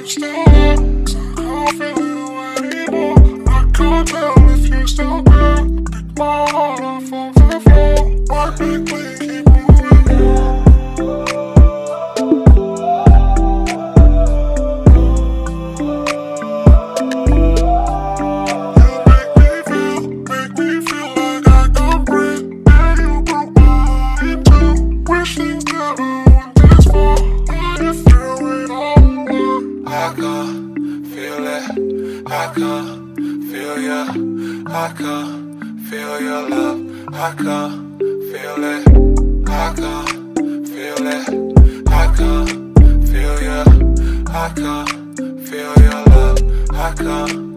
still there, 'cause I can't feel you anymore. I can't tell if you're still there. Pick my heart off of the floor. Why make me keep moving? I can feel ya, I can feel your love, I can feel it, I can feel it, I can feel ya, I can feel your love, I can